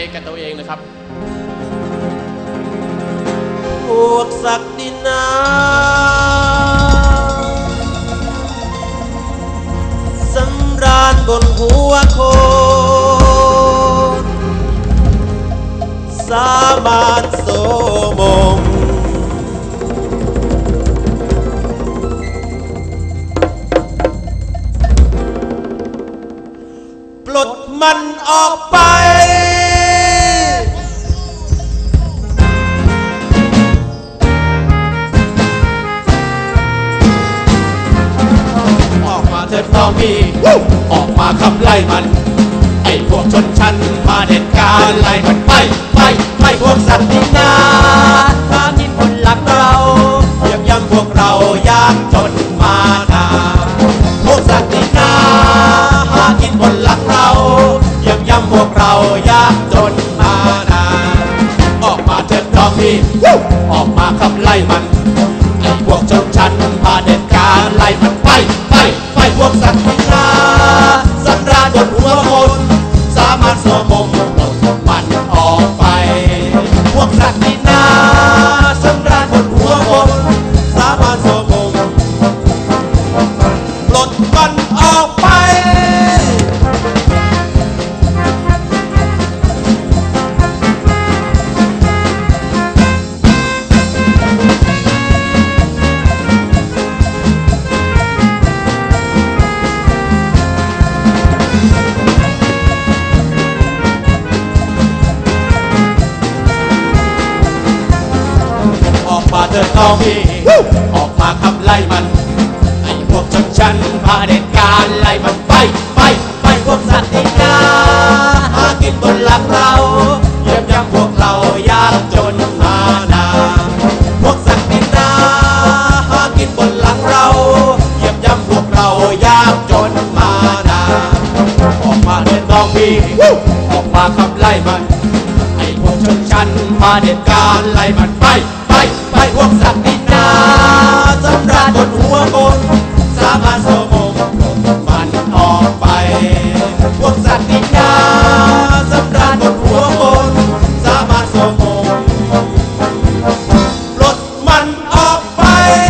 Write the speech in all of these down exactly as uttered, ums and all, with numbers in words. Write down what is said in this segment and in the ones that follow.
กับตัวเองนะครับพวกศักดินาสำราญบนหัวโคนสามารถโสมมปลดมันออกไปเถิดน้องพี่ออกมาขับไล่มันไอ้พวกชนชั้นมาเด็ดการไล่มันไปไปไปพวกสัตว์ที่นาหากินบนหลังเราเหยียบย่ำพวกเรายากจนมานาพวกสัตว์ที่นาหากินบนหลังเราเหยียบย่ำพวกเรายากจนมานาออกมาเถิดน้องพี่ออกมาขับไล่มันไอ้พวกชนชั้นมาเด็ดการไล่มันไปไปไปพวกสัตว์ที่นาสำราญบนหัวคนสามารถโสมมปลดมันออกไปพวกสัตว์ที่นาสำราญบนหัวคนสามารถโสมมปลดมันออกไปมาเดินน้องพี่ออกมาขับไล่มันไอ้พวกชนชั้นมาเด็ดการไล่มันไปไปไปพวกสัตว์ที่นาหากินบนหลังเราเหยียบย่ำพวกเรายากจนมานาพวกสัตว์ที่นาหากินบนหลังเราเหยียบย่ำพวกเรายากจนมานาออกมาเดินน้องพี่ออกมาขับไล่มันไอ้พวกชนชั้นมาเด็ดการไล่มันไปไปพวกสัตว์ที่นาสำราญบนหัวคนสามารถโสมมปลดมันออกไปพวกสัตว์ที่นาสำราญบนหัวคนสามารถโสมมปลดมันออกไป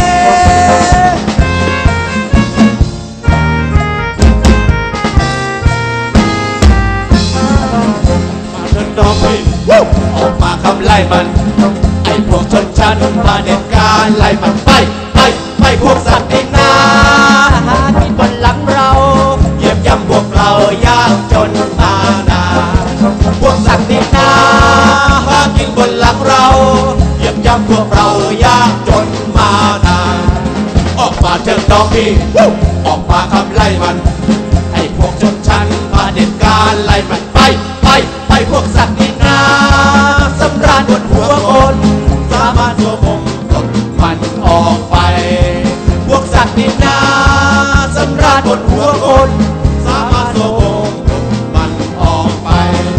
มาเถิดน้องพี่ออกมาขับไล่มันไอ้พวกชนชั้นมาเด็ดการไล่มันไปไปไปพวกสัตว์ที่นาหากินบนหลังเราเหยียบย่ำพวกเรายากจนมานาพวกสัตว์ที่นาหากินบนหลังเราเหยียบย่ำพวกเรายากจนมานาออกมาเถิดน้องพี่ออกมาขับไล่มันไอ้พวกชนชั้นมาเด็ดการไล่มันไปไปไปพวกสัตว์ที่นาสำราญบนหัวคนสามารถโสมมปลดมันออกไปพวกสัตว์ที่นาสำราญบนหัวคนสามารถโสมมปลดมันออกไป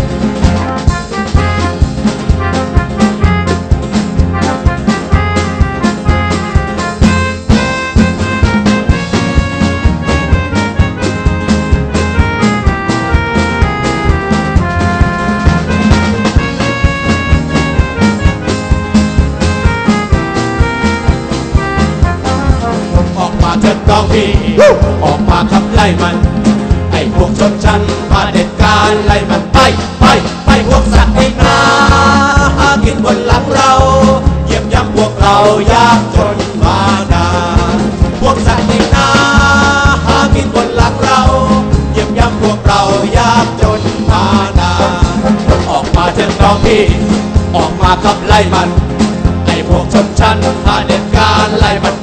เถิดน้องพี่ออกมาขับไล่มันไอ้พวกชนชั้นมาเด็ดการไล่มันไปไปไปพวกสัตว์ที่นาหากินบนหลังเราเหยียบย่ำพวกเรายากจนมานาพวกสัตว์ที่นาหากินบนหลังเราเหยียบย่ำพวกเรายากจนมานาออกมาเถิดน้องพี่ออกมาขับไล่มันไอ้พวกชนชั้นมาเด็ดการไล่มัน